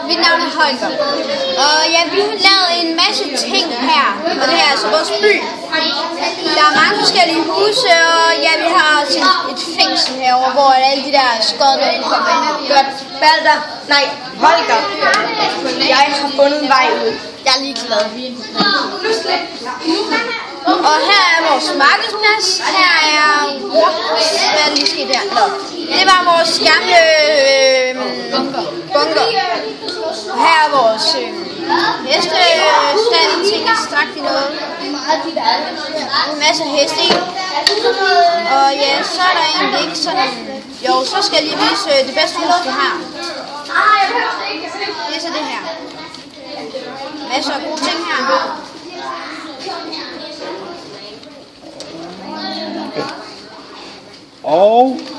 Mit navn er Holger. Og ja, vi har lavet en masse ting her. Og det her er altså vores by. Der er mange forskellige huse, og ja, vi har også et fængsel herovre, hvor alle de der skodder kommer ind. Godt. Balder. Nej, Holger. Jeg har fundet en vej ud. Jeg er ligeglad. Og her er vores markedsplads. Her er... Hvad er lige sket her? Det var vores gamle bunker. Og her er vores hestestand, ting er strakt i noget. En masse heste i. Og ja, så er der egentlig ikke sådan... Jo, så skal jeg lige vise det bedste hus, vi har. Det er så det her. Masser af gode ting her. Og